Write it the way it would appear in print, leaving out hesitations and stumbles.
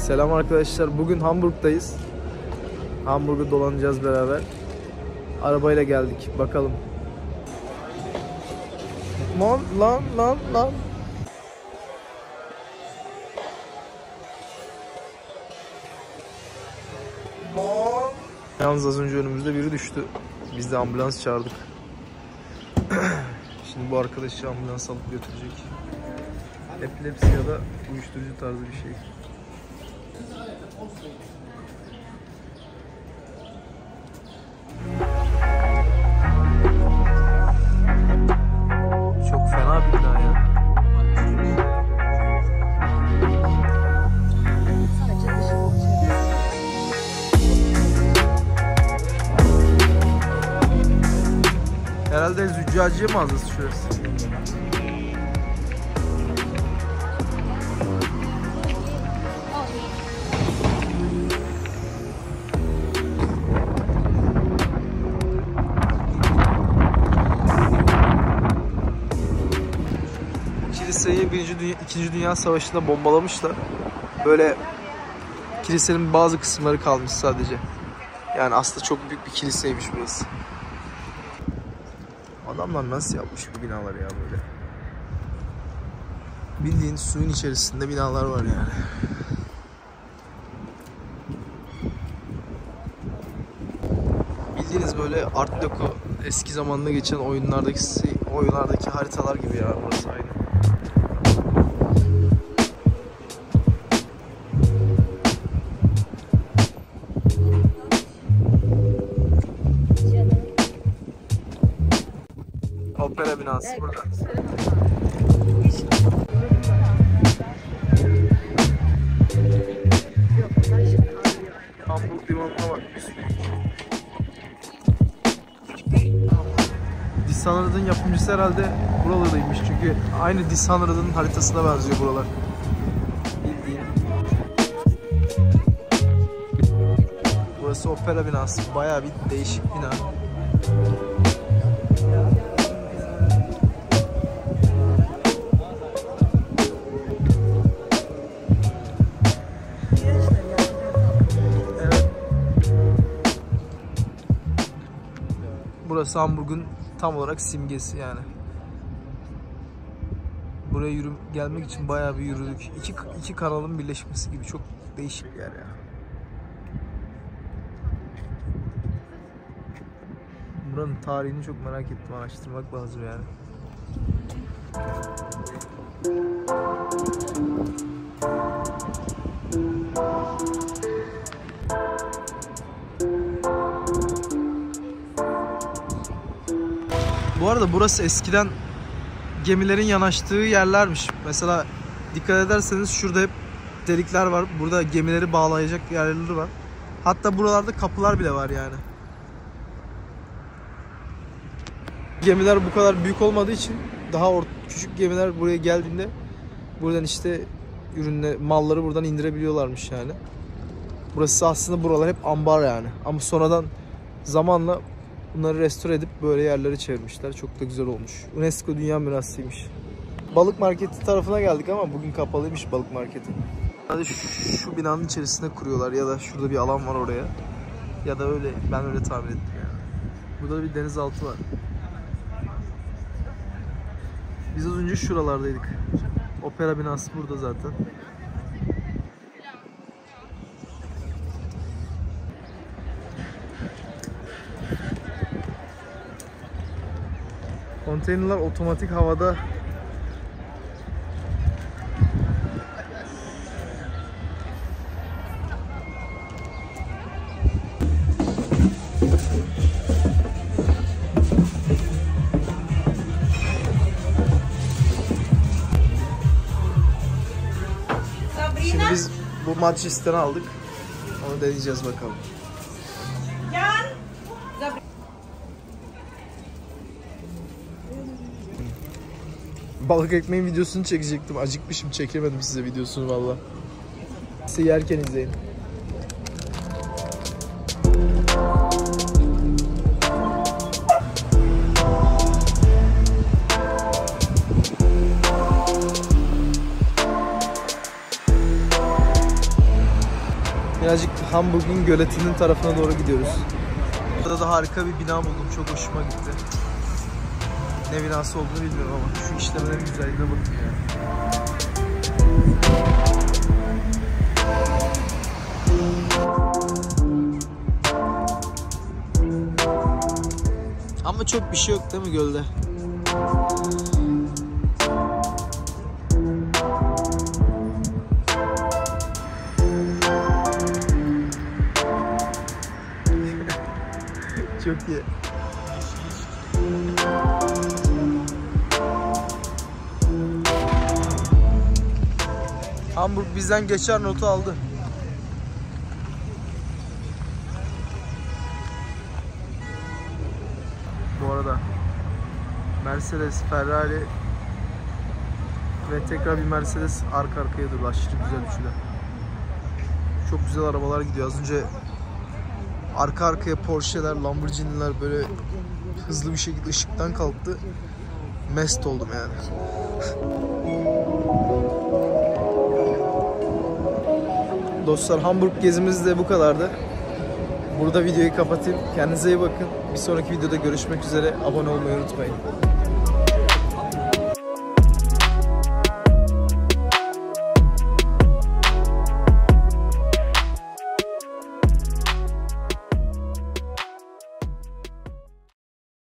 Selam arkadaşlar. Bugün Hamburg'dayız. Hamburg'u dolanacağız beraber. Arabayla geldik. Bakalım. Lan. Yalnız az önce önümüzde biri düştü. Biz de ambulans çağırdık. Şimdi bu arkadaşı ambulans alıp götürecek. Epilepsi ya da uyuşturucu tarzı bir şey. Çok fena bir bina ya. Herhalde züccaciye mağazası şurası. Kiliseyi 2. Dünya Savaşı'nda bombalamışlar. Böyle kilisenin bazı kısımları kalmış sadece. Yani aslında çok büyük bir kiliseymiş burası. Adamlar nasıl yapmış bu binaları ya böyle? Bildiğin suyun içerisinde binalar var yani. Bildiğiniz böyle Art Deco eski zamanda geçen oyunlardaki haritalar gibi ya burası aynı. Opera binası burada. Hamburg limanına bak. Dishonored'ın yapımcısı herhalde buralardaymış çünkü aynı Dishonored'ın haritasına benziyor buralar. Bildiğin. Burası opera binası. Bayağı bir değişik bina. Burası Hamburg'un tam olarak simgesi yani. Buraya gelmek için bayağı bir yürüdük. İki kanalın birleşmesi gibi çok değişik bir yer ya. Buranın tarihini çok merak ettim, araştırmak lazım yani. Bu arada burası eskiden gemilerin yanaştığı yerlermiş. Mesela dikkat ederseniz şurada hep delikler var. Burada gemileri bağlayacak yerleri var. Hatta buralarda kapılar bile var yani. Gemiler bu kadar büyük olmadığı için daha küçük gemiler buraya geldiğinde buradan işte malları buradan indirebiliyorlarmış yani. Burası aslında buralar hep ambar yani. Ama sonradan zamanla bunları restore edip böyle yerleri çevirmişler. Çok da güzel olmuş. UNESCO Dünya Mirası'ymış. Balık marketi tarafına geldik ama bugün kapalıymış balık marketi. Hadi şu binanın içerisinde kuruyorlar ya da şurada bir alan var oraya. Ya da öyle, ben öyle tahmin ettim yani. Burada bir denizaltı var. Biz az önce şuralardaydık. Opera binası burada zaten. Konteynerler otomatik havada. Şimdi biz bu Manchester'ı aldık. Onu deneyeceğiz bakalım. Balık ekmeğin videosunu çekecektim. Acıkmışım, çekemedim size videosunu valla. Size yerken izleyin. Hamburg'un göletinin tarafına doğru gidiyoruz. Burada da harika bir bina buldum. Çok hoşuma gitti. Ne binası olduğunu bilmiyorum ama şu işlemelerin güzelliğine bakın ya. Ama çok bir şey yok değil mi gölde? Çok iyi. Hamburg bizden geçer notu aldı. Bu arada Mercedes, Ferrari ve tekrar bir Mercedes arka arkaya durdu. Aşırı güzel üçlü. Çok güzel arabalar gidiyor. Az önce arka arkaya Porsche'ler, Lamborghini'ler böyle hızlı bir şekilde ışıktan kalktı. Mest oldum yani. Dostlar, Hamburg gezimiz de bu kadardı. Burada videoyu kapatayım. Kendinize iyi bakın. Bir sonraki videoda görüşmek üzere. Abone olmayı unutmayın.